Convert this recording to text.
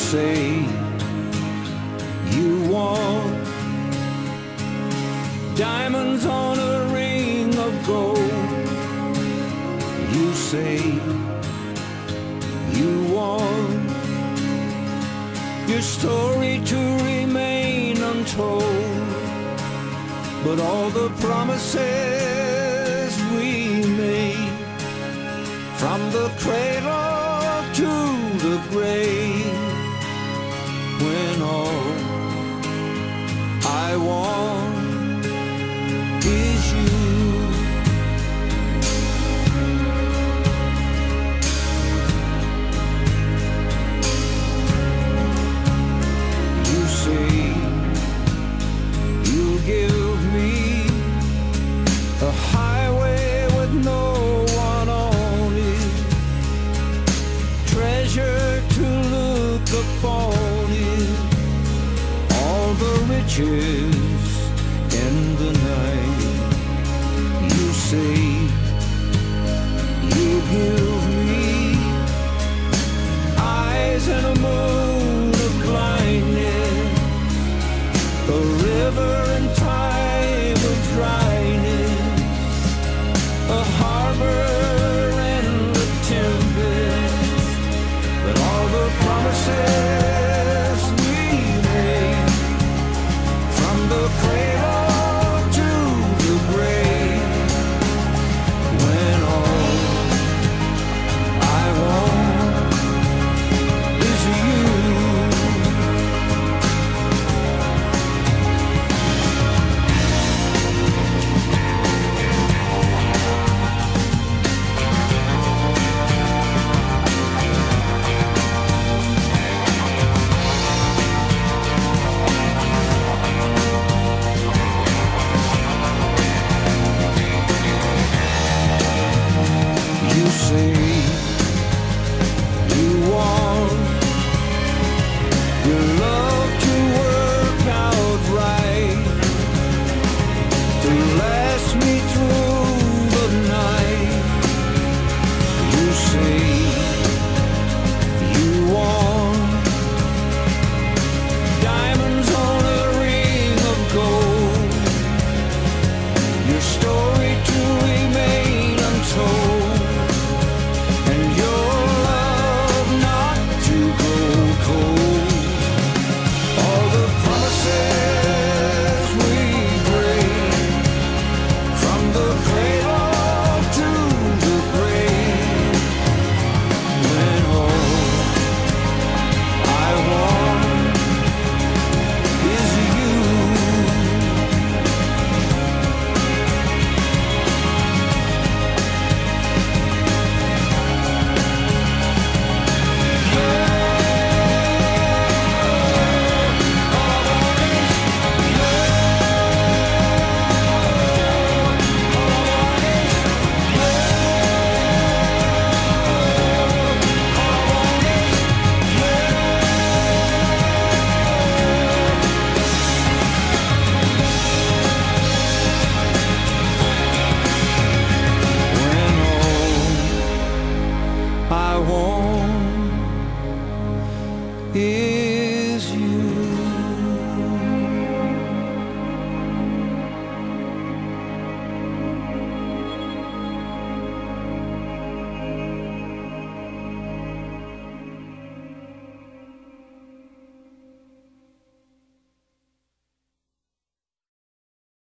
say you want diamonds on a ring of gold. You say you want your story to remain untold, but all the promises we made, from the cradle to the grave, when all I want is you. You say you'll give me a highway with no one on it, treasure to look upon it, all the riches in the night. You say you give me eyes and a moon of blindness, a river in time of dryness, a harbor